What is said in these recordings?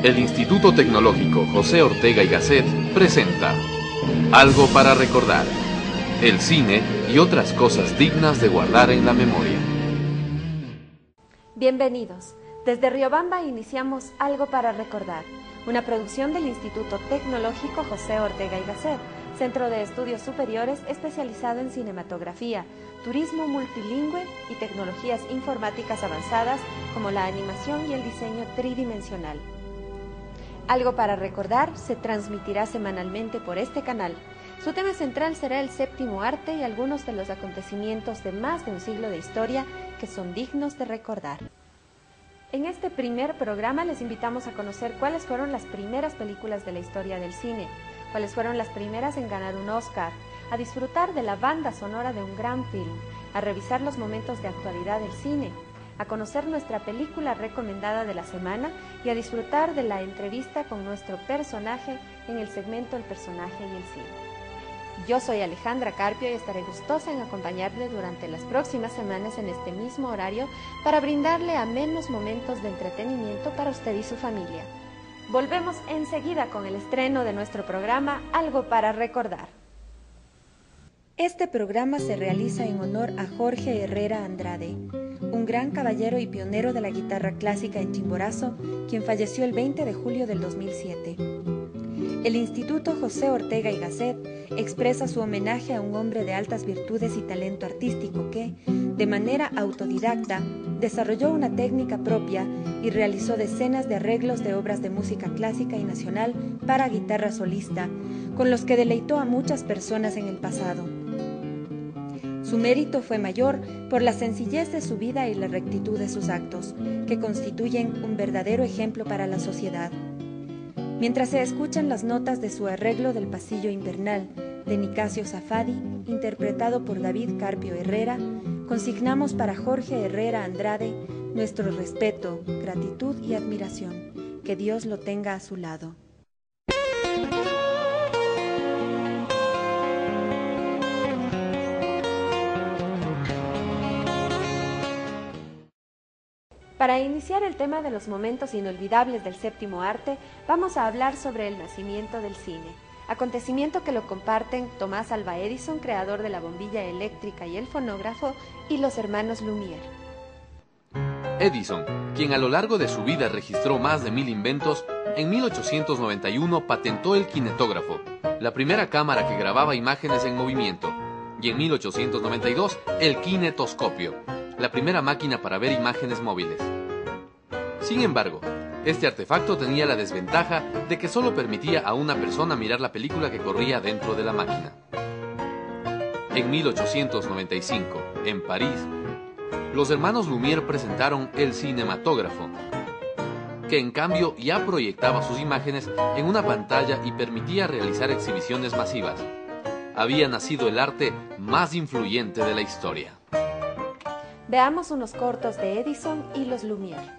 El Instituto Tecnológico José Ortega y Gasset presenta Algo para recordar, el cine y otras cosas dignas de guardar en la memoria. Bienvenidos. Desde Riobamba iniciamos Algo para recordar, una producción del Instituto Tecnológico José Ortega y Gasset, Centro de Estudios Superiores especializado en cinematografía, turismo multilingüe y tecnologías informáticas avanzadas como la animación y el diseño tridimensional. Algo para recordar se transmitirá semanalmente por este canal. Su tema central será el séptimo arte y algunos de los acontecimientos de más de un siglo de historia que son dignos de recordar. En este primer programa les invitamos a conocer cuáles fueron las primeras películas de la historia del cine, cuáles fueron las primeras en ganar un Oscar, a disfrutar de la banda sonora de un gran film, a revisar los momentos de actualidad del cine, a conocer nuestra película recomendada de la semana y a disfrutar de la entrevista con nuestro personaje en el segmento El personaje y el cine. Yo soy Alejandra Carpio y estaré gustosa en acompañarle durante las próximas semanas en este mismo horario para brindarle amenos momentos de entretenimiento para usted y su familia. Volvemos enseguida con el estreno de nuestro programa Algo para recordar. Este programa se realiza en honor a Jorge Herrera Andrade, un gran caballero y pionero de la guitarra clásica en Chimborazo, quien falleció el 20 de julio del 2007. El Instituto José Ortega y Gasset expresa su homenaje a un hombre de altas virtudes y talento artístico que, de manera autodidacta, desarrolló una técnica propia y realizó decenas de arreglos de obras de música clásica y nacional para guitarra solista, con los que deleitó a muchas personas en el pasado. Su mérito fue mayor por la sencillez de su vida y la rectitud de sus actos, que constituyen un verdadero ejemplo para la sociedad. Mientras se escuchan las notas de su arreglo del Pasillo Invernal, de Nicasio Safadi, interpretado por David Carpio Herrera, consignamos para Jorge Herrera Andrade nuestro respeto, gratitud y admiración. Que Dios lo tenga a su lado. Para iniciar el tema de los momentos inolvidables del séptimo arte, vamos a hablar sobre el nacimiento del cine, acontecimiento que lo comparten Tomás Alva Edison, creador de la bombilla eléctrica y el fonógrafo, y los hermanos Lumière. Edison, quien a lo largo de su vida registró más de 1000 inventos, en 1891 patentó el kinetógrafo, la primera cámara que grababa imágenes en movimiento, y en 1892 el kinetoscopio, la primera máquina para ver imágenes móviles. Sin embargo, este artefacto tenía la desventaja de que solo permitía a una persona mirar la película que corría dentro de la máquina. En 1895, en París, los hermanos Lumière presentaron el cinematógrafo, que en cambio ya proyectaba sus imágenes en una pantalla y permitía realizar exhibiciones masivas. Había nacido el arte más influyente de la historia. Veamos unos cortos de Edison y los Lumière.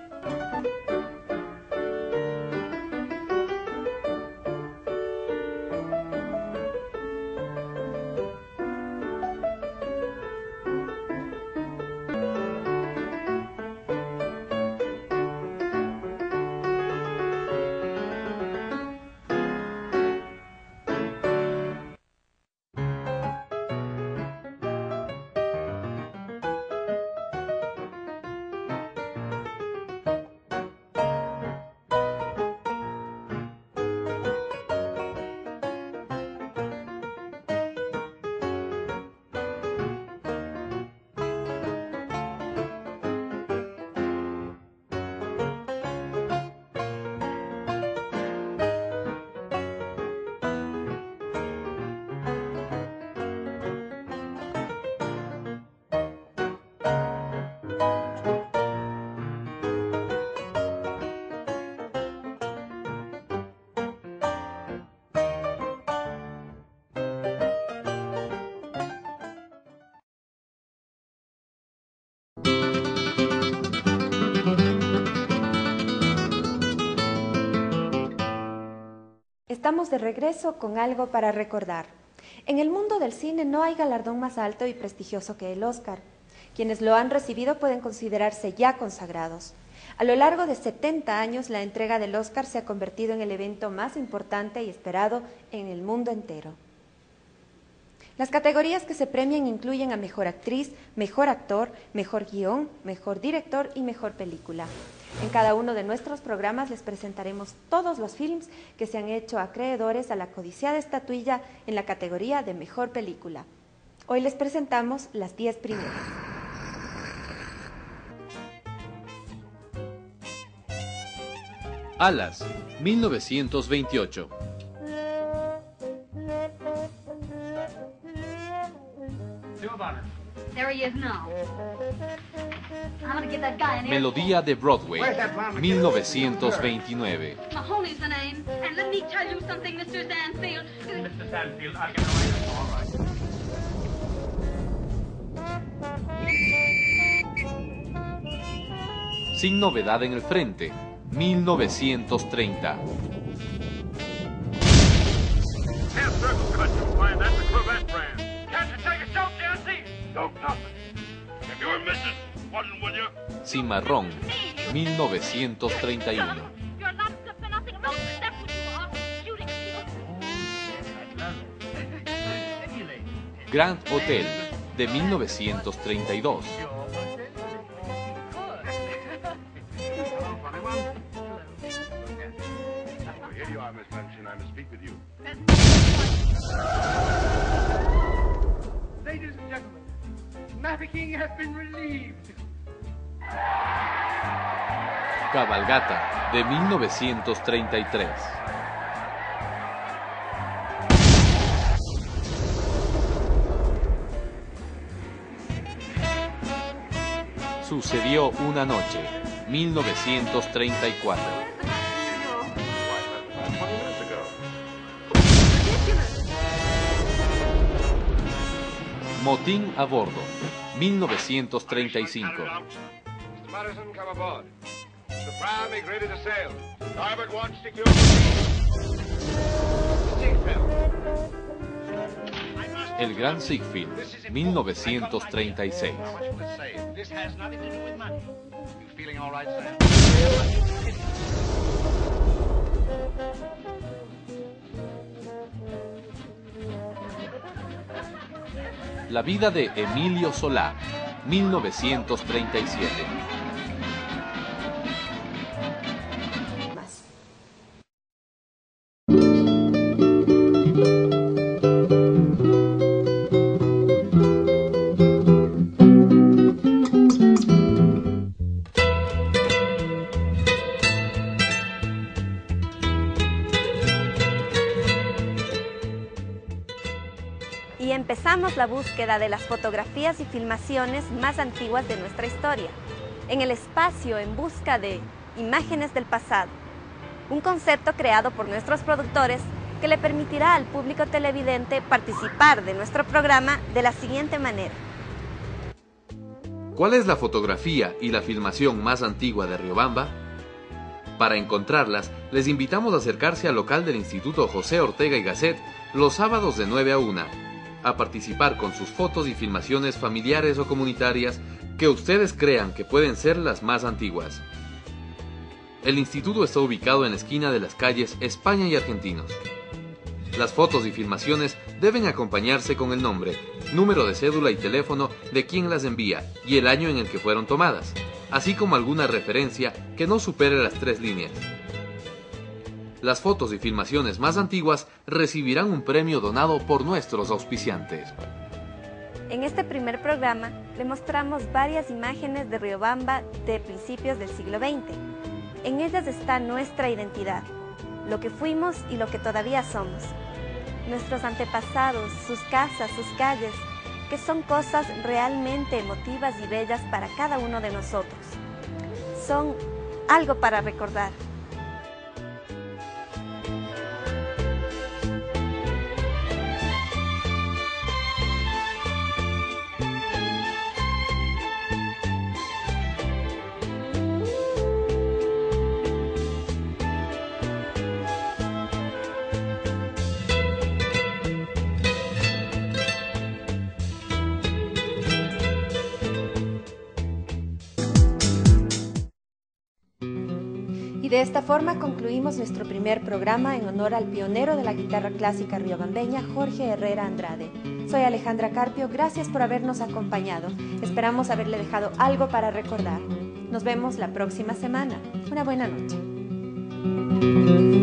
Estamos de regreso con algo para recordar. En el mundo del cine no hay galardón más alto y prestigioso que el Oscar. Quienes lo han recibido pueden considerarse ya consagrados. A lo largo de 70 años, la entrega del Oscar se ha convertido en el evento más importante y esperado en el mundo entero. Las categorías que se premian incluyen a Mejor Actriz, Mejor Actor, Mejor Guión, Mejor Director y Mejor Película. En cada uno de nuestros programas les presentaremos todos los films que se han hecho acreedores a la codiciada estatuilla en la categoría de Mejor Película. Hoy les presentamos las 10 primeras. Alas, 1928. Melodía de Broadway, 1929. Sin novedad en el frente, 1930. Cimarrón, 1931. Grand Hotel, de 1932. Ladies and gentlemen, Mafeking has been relieved. Cabalgata, de 1933. Sucedió una noche, 1934. Motín a bordo, 1935. El Gran Ziegfeld, 1936. La vida de Emilio Solá, 1937. Y empezamos la búsqueda de las fotografías y filmaciones más antiguas de nuestra historia, en el espacio en busca de imágenes del pasado, un concepto creado por nuestros productores que le permitirá al público televidente participar de nuestro programa de la siguiente manera. ¿Cuál es la fotografía y la filmación más antigua de Riobamba? Para encontrarlas, les invitamos a acercarse al local del Instituto José Ortega y Gasset los sábados de 9 a 1, a participar con sus fotos y filmaciones familiares o comunitarias que ustedes crean que pueden ser las más antiguas. El instituto está ubicado en la esquina de las calles España y Argentinos. Las fotos y filmaciones deben acompañarse con el nombre, número de cédula y teléfono de quien las envía y el año en el que fueron tomadas, así como alguna referencia que no supere las 3 líneas. Las fotos y filmaciones más antiguas recibirán un premio donado por nuestros auspiciantes. En este primer programa le mostramos varias imágenes de Riobamba de principios del siglo XX. En ellas está nuestra identidad, lo que fuimos y lo que todavía somos. Nuestros antepasados, sus casas, sus calles, que son cosas realmente emotivas y bellas para cada uno de nosotros. Son algo para recordar. de esta forma concluimos nuestro primer programa en honor al pionero de la guitarra clásica riobambeña, Jorge Herrera Andrade. Soy Alejandra Carpio, gracias por habernos acompañado. Esperamos haberle dejado algo para recordar. Nos vemos la próxima semana. Una buena noche.